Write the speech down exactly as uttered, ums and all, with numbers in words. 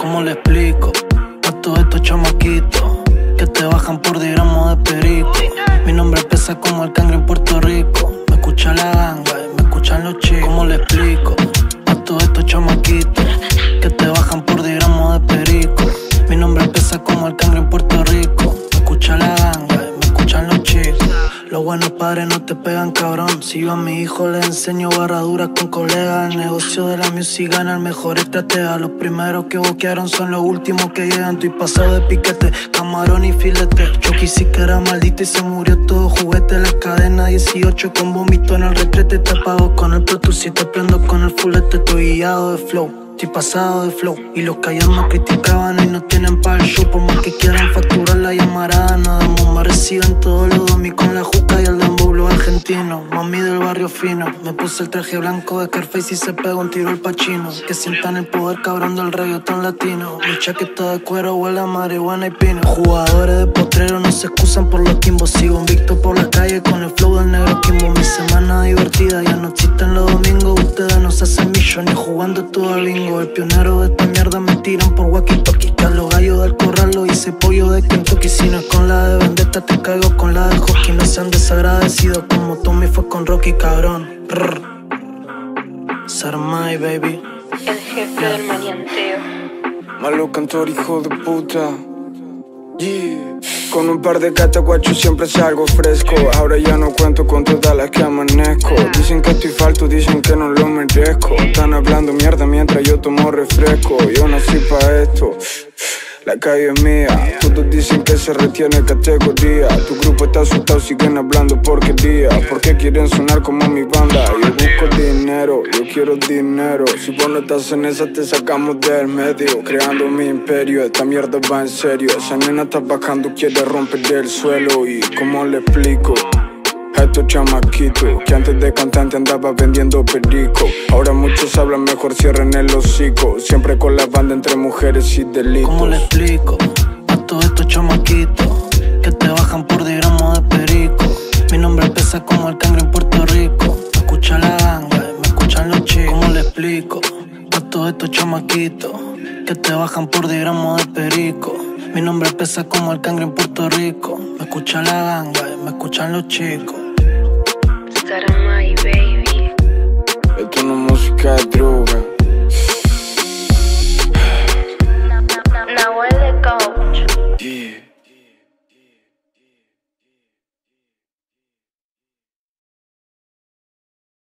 ¿Cómo le explico a todos estos chamaquitos que te bajan por diez gramos de perico? Mi nombre pesa como el cangre en Puerto Rico. Me escucha la ganga y me escuchan los chicos. ¿Cómo le explico a todos estos chamaquitos que te bajan por diez gramos de perico? Mi nombre pesa como el cangre en Puerto Rico. Me escucha la ganga y me escuchan los chicos. Los buenos padres no te pegan, cabrón. Si yo a mi hijo le enseño barraduras con colegas, el negocio de la music gana el mejor estratega. Los primeros que boquearon son los últimos que llegan. Estoy pasado de piquete, camarón y filete. Chucky sí que era maldito y se murió todo juguete. La cadena dieciocho con vómito en el retrete. Te apago con el Pro Tools y te prendo con el fulete. Estoy guiado de flow, estoy pasado de flow. Y los que ayer me criticaban hoy no tienen para el show. Por más que quieran facturar la llamarada, no damos. Me reciben todos los domis con la juca y el dembow, los argentinos. Mami del barrio fino. Me puse el traje blanco de Scarface y se pegó un tiro al Pacino. Que sientan el poder cabrón del reggaetón latino. Mi chaqueta de cuero huele a marihuana y pino. Jugadores de potrero no se excusan por los quimbos. Sigo invicto por la calle con el flow del negro Kimbo. Mi semana divertida ya no existen los domingos. Ustedes no se hacen millones jugando todo el bingo. El pionero de esta mierda me tiran por walkie-talkie. Que a los gallos del corral lo hice pollo de Kentucky. Si no es con la de vendetta te caigo con la de hockey. No sean desagradecidos como Tommy fue con Rocky, cabrón. Sarmai, baby. El jefe yeah. del manianteo. Malo cantor, hijo de puta. Yeah. Con un par de cataguachos siempre salgo fresco. Ahora ya no cuento con todas las que amanezco. Dicen que estoy falto, dicen que no lo merezco. Están hablando mierda mientras yo tomo refresco. Yo nací pa' esto, la calle es mía. Todos dicen que se retiene categoría. Tu grupo está asustado, siguen hablando porquería. Porque quieren sonar como mi banda. Yo busco dinero, yo quiero dinero. Si vos no estás en esa te sacamos del medio. Creando mi imperio, esta mierda va en serio. Esa nena está bajando, quiere romper el suelo. Y ¿cómo le explico a estos chamaquitos que antes de cantante andaba vendiendo perico? Ahora muchos hablan, mejor cierren el hocico. Siempre con la banda entre mujeres y delitos. ¿Cómo le explico a todos estos chamaquitos que te bajan por diez gramos de perico? Mi nombre pesa como el cangre en Puerto Rico. Me escucha la ganga y me escuchan los chicos. ¿Cómo le explico a todos estos chamaquitos que te bajan por diez gramos de perico? Mi nombre pesa como el cangre en Puerto Rico. Me escucha la ganga y me escuchan los chicos. Sarmai, baby. Esto no es música, es droga.